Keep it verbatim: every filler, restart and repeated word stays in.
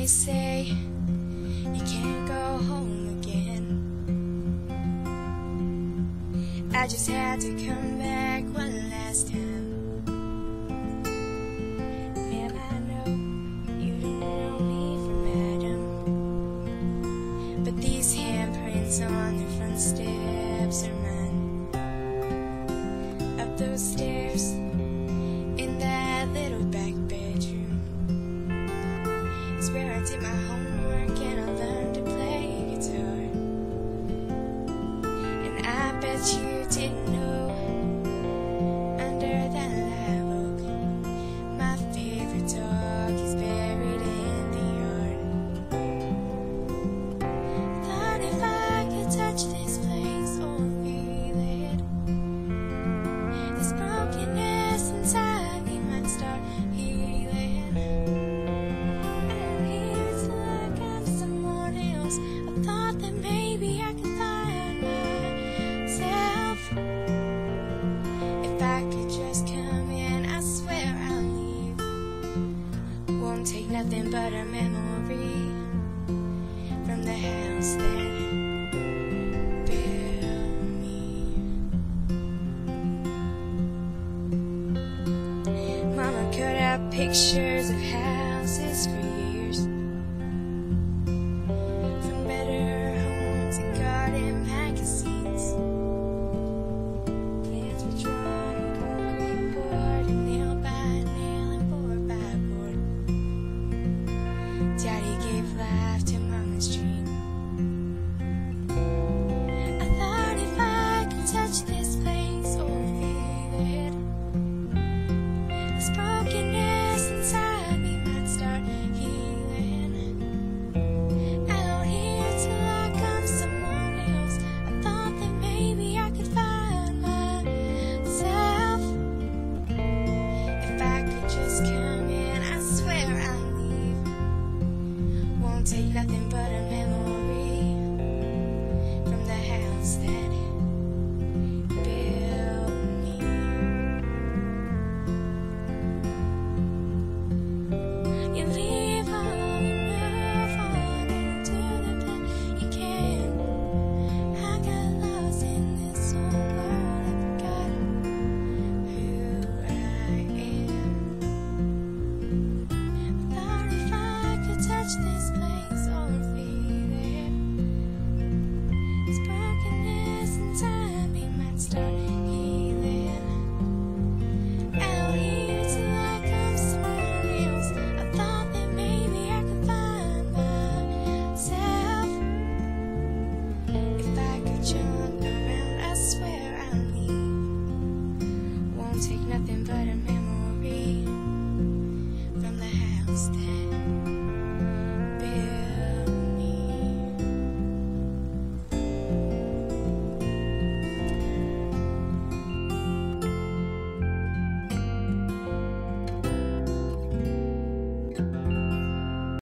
they say you can't go home again. I just had to come back one last time. Ma'am, I know you didn't know me from Adam, but these handprints on the front steps are mine. Up those stairs in that little back bedroom is where I did my homework and I learned to play guitar. And I bet you didn't know, under that live oak, my favorite dog is buried in the yard. Thought if I could touch this place or feel it, this brokenness inside me might start healing. I don't need to look at someone else. I thought that maybe I could find myself. If I could just come in, I swear I'll leave. Won't take nothing but a memory from the house that built me. Mama cut out pictures of houses for